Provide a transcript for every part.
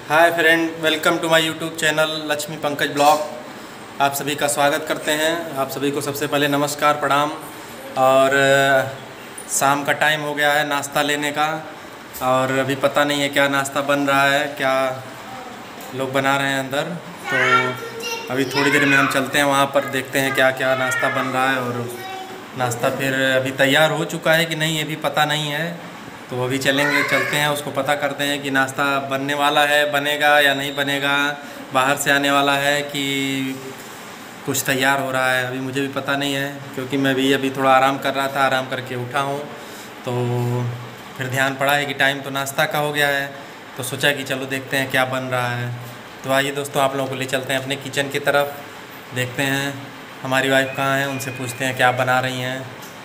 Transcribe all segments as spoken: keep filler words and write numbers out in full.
Hi friend, welcome to my YouTube channel Lakshmi Pankaj blog. आप सभी का स्वागत करते हैं। आप सभी को सबसे पहले नमस्कार, प्रणाम। और शाम का टाइम हो गया है नाश्ता लेने का, और अभी पता नहीं है क्या नाश्ता बन रहा है, क्या लोग बना रहे हैं अंदर। तो अभी थोड़ी देर में हम चलते हैं वहाँ पर, देखते हैं क्या क्या नाश्ता बन रहा है। और नाश्ता फिर अभी तैयार हो चुका है कि नहीं ये भी पता नहीं है, तो अभी चलेंगे, चलते हैं, उसको पता करते हैं कि नाश्ता बनने वाला है, बनेगा या नहीं बनेगा, बाहर से आने वाला है कि कुछ तैयार हो रहा है। अभी मुझे भी पता नहीं है, क्योंकि मैं भी अभी थोड़ा आराम कर रहा था, आराम करके उठा हूँ। तो फिर ध्यान पड़ा है कि टाइम तो नाश्ता का हो गया है, तो सोचा कि चलो देखते हैं क्या बन रहा है। तो आइए दोस्तों, आप लोगों को ले चलते हैं अपने किचन की तरफ, देखते हैं हमारी वाइफ कहाँ हैं, उनसे पूछते हैं क्या बना रही हैं।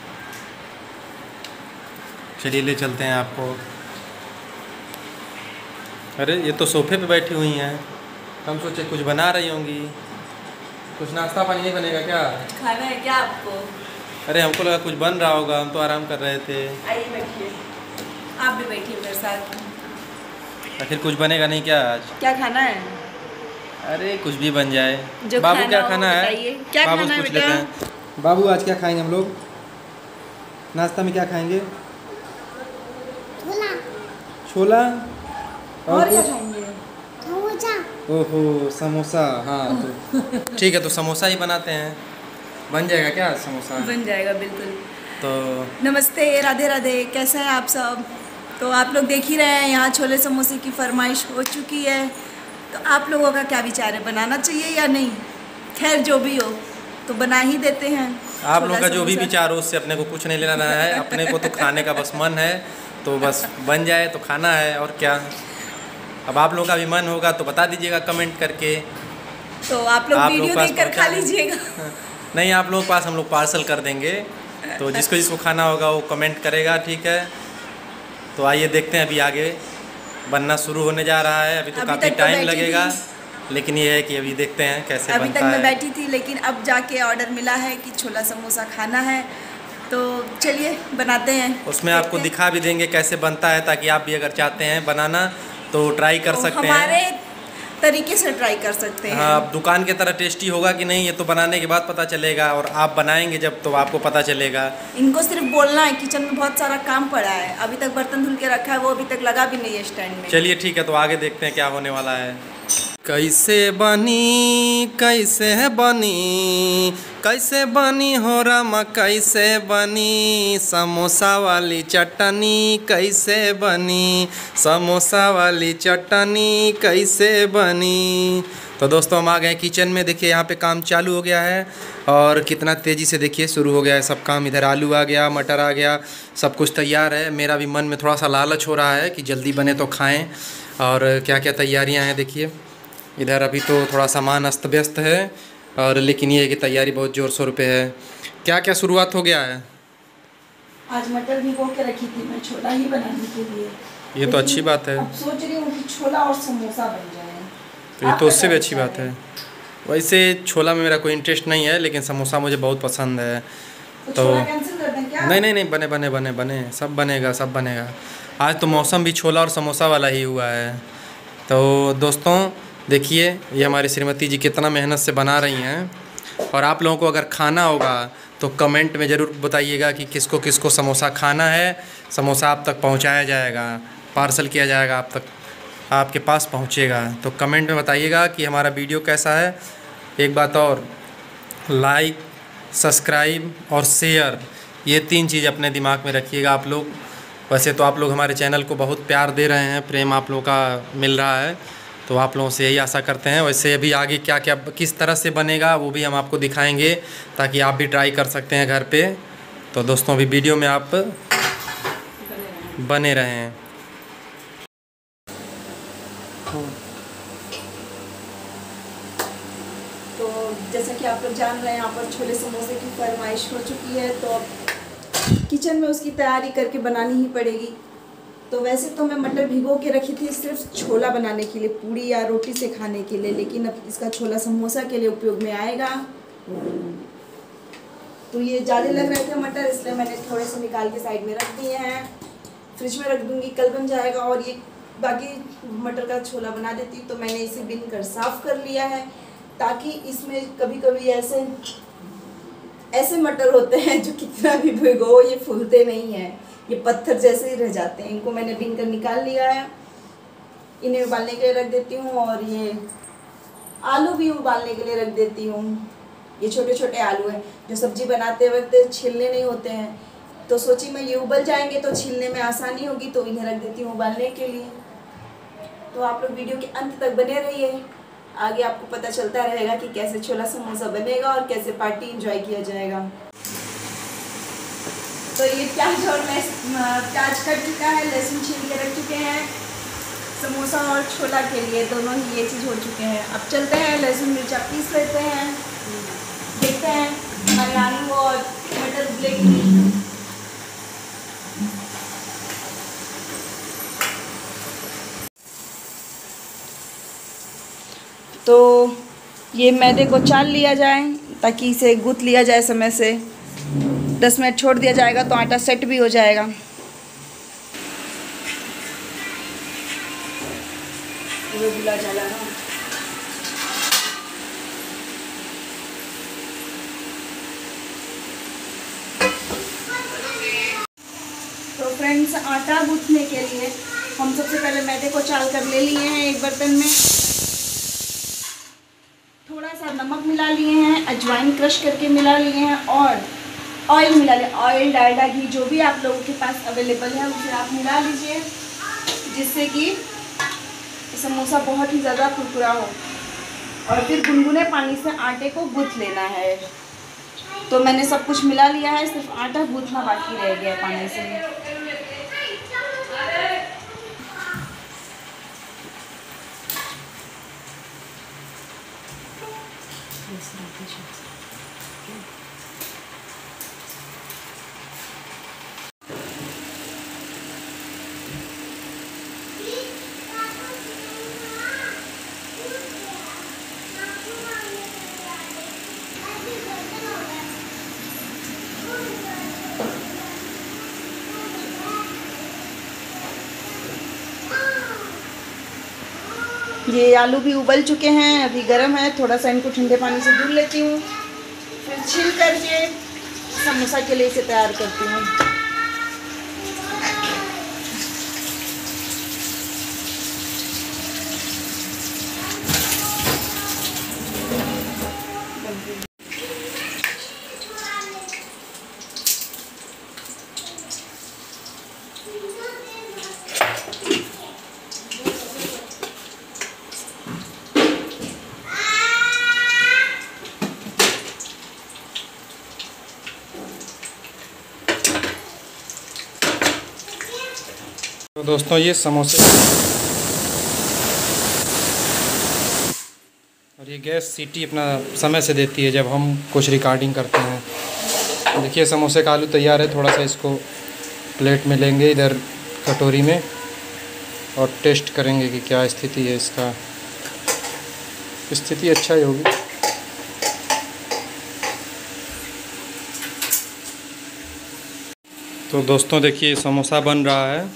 चलिए ले चलते हैं आपको। अरे ये तो सोफे पे बैठी हुई हैं, हम सोचे कुछ बना रही होंगी। कुछ नाश्ता पानी नहीं बनेगा क्या? खाना है क्या आपको? अरे हमको लगा कुछ बन रहा होगा, हम तो आराम कर रहे थे। आइए बैठिए, आप भी बैठिए मेरे साथ। आखिर कुछ बनेगा नहीं क्या आज? क्या खाना है? अरे कुछ भी बन जाए। जो बाबू खाना क्या हो खाना है? बताइए। क्या बाबू खाना है पूछ बेटा? लेते हैं। बाबू आज क्या खाएंगे हम लोग? नाश्ता में क्या खाएंगे? छोला। छोला और, और क्या कुछ? खाएंगे? समोसा। ओहो समोसा, हाँ तो ठीक है, तो समोसा ही बनाते हैं। बन जाएगा क्या समोसा? बन जाएगा बिल्कुल। तो नमस्ते, राधे राधे, कैसे हैं आप सब? तो आप लोग देख ही रहे हैं, यहाँ छोले समोसे की फरमाइश हो चुकी है। तो आप लोगों का क्या विचार है, बनाना चाहिए या नहीं? खैर जो भी हो, तो बना ही देते हैं। आप लोगों का जो भी विचार हो उससे अपने को कुछ नहीं लेना है। अपने को तो खाने का बस मन है, तो बस बन जाए तो खाना है, और क्या। अब आप लोगों का भी मन होगा तो बता दीजिएगा कमेंट करके। तो आप लोग वीडियो देखकर खा लीजिएगा। नहीं, आप लोगों के पास हम लोग पार्सल कर देंगे, तो जिसको जिसको खाना होगा वो कमेंट करेगा, ठीक है। तो आइए देखते हैं, अभी आगे बनना शुरू होने जा रहा है। अभी तो काफ़ी टाइम लगेगा, लेकिन ये है कि अभी देखते हैं कैसे अभी बनता तक मैं है। बैठी थी, लेकिन अब जाके ऑर्डर मिला है कि छोला समोसा खाना है, तो चलिए बनाते हैं। उसमें आपको दिखा भी देंगे कैसे बनता है, ताकि आप भी अगर चाहते हैं बनाना तो ट्राई कर तो सकते हमारे हैं। तरीके से ट्राई कर सकते हैं। हाँ, अब दुकान की तरह टेस्टी होगा कि नहीं ये तो बनाने के बाद पता चलेगा, और आप बनाएंगे जब तो आपको पता चलेगा। इनको सिर्फ बोलना है, किचन में बहुत सारा काम पड़ा है, अभी तक बर्तन धुल के रखा है, वो अभी तक लगा भी नहीं है स्टैंड में। चलिए ठीक है, तो आगे देखते हैं क्या होने वाला है। कैसे बनी कैसे बनी कैसे बनी हो रामा, कैसे बनी समोसा वाली चटनी, कैसे बनी समोसा वाली चटनी, कैसे बनी। तो दोस्तों हम आ गए किचन में। देखिए यहाँ पे काम चालू हो गया है, और कितना तेज़ी से देखिए शुरू हो गया है सब काम। इधर आलू आ गया, मटर आ गया, सब कुछ तैयार है। मेरा भी मन में थोड़ा सा लालच हो रहा है कि जल्दी बने तो खाएं। और क्या क्या तैयारियां हैं देखिए। इधर अभी तो थोड़ा सामान अस्त व्यस्त है, और लेकिन ये है कि तैयारी बहुत ज़ोर शोर पे है। क्या क्या शुरुआत हो गया है? आज मटर भिगो के रखी थी मैं छोला ही बनाने के लिए। ये तो अच्छी बात है। अब सोच रही हूँ कि छोला और समोसा बन जाए। तो ये तो उससे भी अच्छी बात है। वैसे छोला में मेरा कोई इंटरेस्ट नहीं है, लेकिन समोसा मुझे बहुत पसंद है। तो तो छोला कैंसिल कर दें क्या? नहीं नहीं नहीं, बने बने बने बने सब बनेगा, सब बनेगा। आज तो मौसम भी छोला और समोसा वाला ही हुआ है। तो दोस्तों देखिए, ये हमारी श्रीमती जी कितना मेहनत से बना रही हैं। और आप लोगों को अगर खाना होगा तो कमेंट में ज़रूर बताइएगा कि किसको किसको समोसा खाना है। समोसा आप तक पहुंचाया जाएगा, पार्सल किया जाएगा, आप तक आपके पास पहुंचेगा। तो कमेंट में बताइएगा कि हमारा वीडियो कैसा है। एक बात और, लाइक, सब्सक्राइब और शेयर, ये तीन चीज़ अपने दिमाग में रखिएगा आप लोग। वैसे तो आप लोग हमारे चैनल को बहुत प्यार दे रहे हैं, प्रेम आप लोगों का मिल रहा है, तो आप लोगों से यही आशा करते हैं। वैसे अभी आगे क्या क्या किस तरह से बनेगा वो भी हम आपको दिखाएंगे, ताकि आप भी ट्राई कर सकते हैं घर पे। तो दोस्तों अभी वीडियो में आप बने रहें। तो जैसा कि आप लोग जान रहे हैं, यहाँ पर छोले समोसे की फरमाइश हो चुकी है, तो अब किचन में उसकी तैयारी करके बनानी ही पड़ेगी। तो वैसे तो मैं मटर भिगो के रखी थी सिर्फ छोला बनाने के लिए, पूड़ी या रोटी से खाने के लिए, लेकिन अब इसका छोला समोसा के लिए उपयोग में आएगा। तो ये ज़्यादा लग रहे थे मटर, इसलिए मैंने थोड़े से निकाल के साइड में रख दिए हैं, फ्रिज में रख दूँगी, कल बन जाएगा। और ये बाकी मटर का छोला बना देती हूँ। तो मैंने इसे बिन कर साफ कर लिया है, ताकि इसमें कभी कभी ऐसे ऐसे मटर होते हैं जो कितना भी भिगो ये फूलते नहीं हैं, ये पत्थर जैसे ही रह जाते हैं। इनको मैंने बिन कर निकाल लिया है, इन्हें उबालने के लिए रख देती हूँ। और ये आलू भी उबालने के लिए रख देती हूँ। ये छोटे छोटे आलू हैं जो सब्जी बनाते वक्त छीलने नहीं होते हैं, तो सोची मैं ये उबल जाएंगे तो छीलने में आसानी होगी, तो इन्हें रख देती हूँ उबालने के लिए। तो आप लोग वीडियो के अंत तक बने रहिए, आगे आपको पता चलता रहेगा कि कैसे छोला समोसा बनेगा और कैसे पार्टी एंजॉय किया जाएगा। तो ये प्याज और प्याज कट चुका है, लहसुन छील के रख चुके हैं। समोसा और छोला के लिए दोनों ही ये चीज़ हो चुके हैं। अब चलते हैं लहसुन मिर्चा पीस लेते हैं, देखते हैं हमारे आलू और मटर उबले की नहीं। तो ये मैदे को चाल लिया जाए ताकि इसे गूंथ लिया जाए समय से। दस मिनट छोड़ दिया जाएगा तो आटा सेट भी हो जाएगा। बुला जाला ना। तो फ्रेंड्स, आटा गूंथने के लिए हम सबसे पहले मैदे को चाल कर ले लिए हैं एक बर्तन में। थोड़ा सा नमक मिला लिए हैं, अजवाइन क्रश करके मिला लिए हैं और ऑयल मिला लिया। ऑयल, डालडा, घी जो भी आप लोगों के पास अवेलेबल है उसे आप मिला लीजिए, जिससे कि समोसा बहुत ही ज़्यादा कुरकुरा हो। और फिर गुनगुने पानी से आटे को गूंथ लेना है। तो मैंने सब कुछ मिला लिया है, सिर्फ आटा गूंथना बाकी रह गया पानी से। ये आलू भी उबल चुके हैं, अभी गर्म है। थोड़ा सा इनको ठंडे पानी से धुल लेती हूँ, फिर छिल करके समोसा के लिए इसे तैयार करती हूँ। तो दोस्तों, ये समोसे और ये गैस सीटी अपना समय से देती है जब हम कुछ रिकॉर्डिंग करते हैं। देखिए, समोसे का आलू तैयार है। थोड़ा सा इसको प्लेट में लेंगे इधर कटोरी में और टेस्ट करेंगे कि क्या स्थिति है इसका। स्थिति अच्छा ही होगी। तो दोस्तों देखिए, समोसा बन रहा है।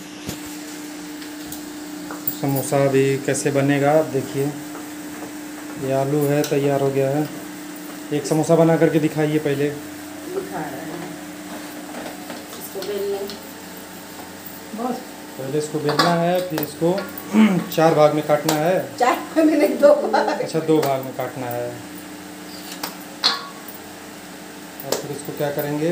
समोसा भी कैसे बनेगा आप देखिए। ये आलू है, तैयार हो गया है। एक समोसा बना करके दिखाइए पहले। दिखा रहे हैं, इसको बेलने बस। पहले इसको बेलना है, फिर इसको चार भाग में काटना है। चार भाग में नहीं, दो भाग। अच्छा, दो भाग में काटना है। और फिर इसको क्या करेंगे,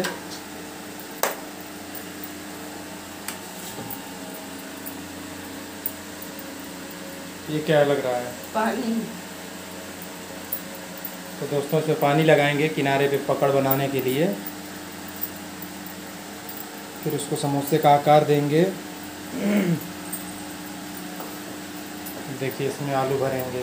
ये क्या लग रहा है? पानी। तो दोस्तों, इसमें पानी लगाएंगे किनारे पे पकड़ बनाने के लिए। फिर उसको समोसे का आकार देंगे। देखिए, इसमें आलू भरेंगे।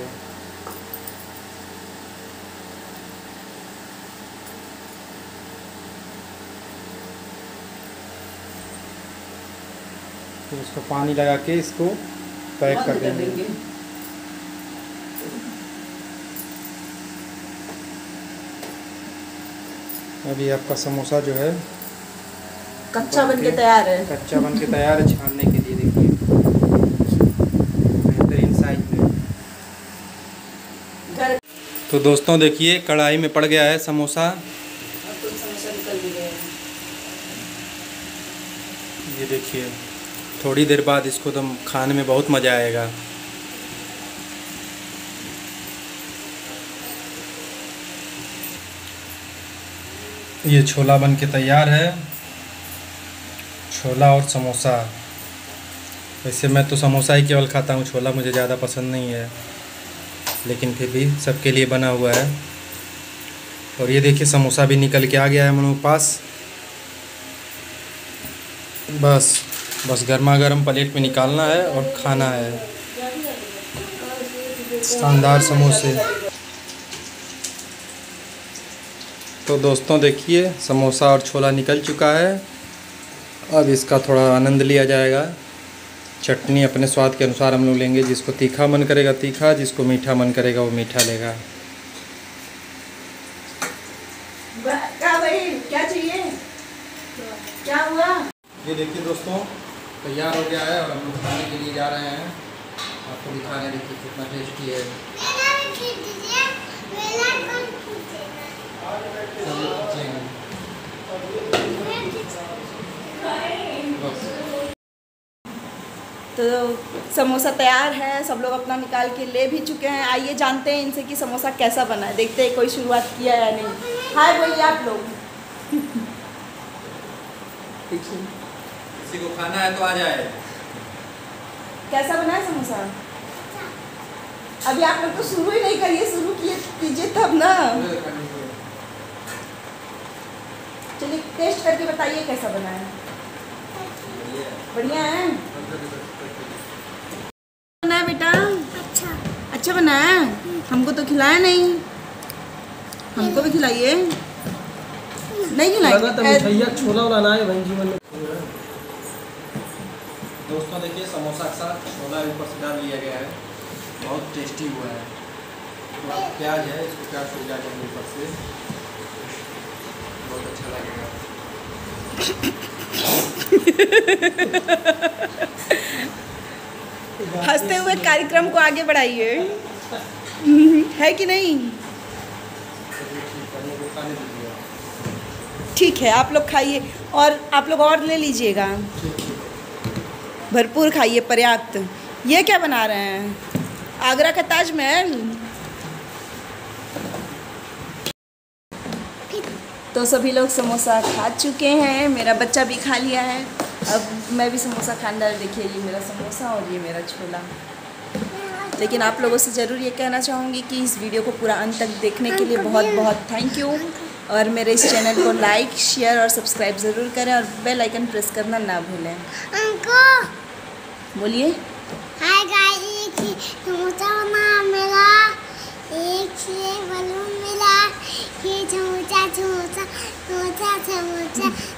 फिर उसको पानी लगा के इसको पैक कर देंगे। अभी आपका समोसा जो है कच्चा बन के तैयार है। कच्चा बन के तैयार है छानने के लिए। देखिए, तो दोस्तों देखिए कढ़ाई में पड़ गया है समोसा। और कुछ समोसा निकल भी गए हैं। ये देखिए थोड़ी देर बाद इसको एकदम खाने में बहुत मज़ा आएगा। ये छोला बन के तैयार है, छोला और समोसा। वैसे मैं तो समोसा ही केवल खाता हूँ, छोला मुझे ज़्यादा पसंद नहीं है, लेकिन फिर भी सबके लिए बना हुआ है। और ये देखिए समोसा भी निकल के आ गया है हम लोग पास। बस बस गर्मा गर्म प्लेट में निकालना है और खाना है। शानदार समोसे। तो दोस्तों देखिए समोसा और छोला निकल चुका है। अब इसका थोड़ा आनंद लिया जाएगा। चटनी अपने स्वाद के अनुसार हम लोग लेंगे, जिसको तीखा मन करेगा तीखा, जिसको मीठा मन करेगा वो मीठा लेगा। क्या भाई क्या चाहिए, क्या हुआ? ये देखिए दोस्तों तैयार हो गया है और हम लोग खाने के लिए जा रहे हैं। आपको दिखाने देखिए कितना टेस्टी है। तो समोसा तैयार है, सब लोग अपना निकाल के ले भी चुके हैं। आइए जानते हैं इनसे कि समोसा कैसा बना है, देखते हैं कोई शुरुआत किया या नहीं। हाय बोलिए आप लोग। किसी को खाना है तो आ जाए। कैसा बना है समोसा? अभी आप लोग तो शुरू ही नहीं करिए, शुरू किए कीजिए तब ना। चलिए टेस्ट करके बताइए कैसा बना है। बढ़िया है, बना है बेटा? अच्छा अच्छा बना है। हमको तो खिलाया नहीं, हमको भी खिलाइए। नहीं खिलाएंगे। छोला बनाना है भाई जीवन में। दोस्तों देखिए समोसा के साथ छोला ऊपर से डाल लिया गया है, बहुत टेस्टी हुआ है। थोड़ा प्याज है, इसको प्याज को डाल देंगे ऊपर से, बहुत अच्छा लगेगा। हंसते हुए कार्यक्रम को आगे बढ़ाइए। है कि नहीं? ठीक है आप लोग खाइए और आप लोग और ले लीजिएगा, भरपूर खाइए, पर्याप्त। ये क्या बना रहे हैं? आगरा का ताजमहल। तो सभी लोग समोसा खा चुके हैं, मेरा बच्चा भी खा लिया है। अब मैं भी समोसा खाना। देखिए ये मेरा समोसा और ये मेरा छोला। लेकिन आप लोगों से ज़रूर ये कहना चाहूँगी कि इस वीडियो को पूरा अंत तक देखने के लिए बहुत बहुत थैंक यू। और मेरे इस चैनल को लाइक शेयर और सब्सक्राइब ज़रूर करें और बेल आइकन प्रेस करना ना भूलें। बोलिए हाय गाइस, समोसा बना मेरा, एक से बलून मिला, ये समोसा समोसा समोसा समोसा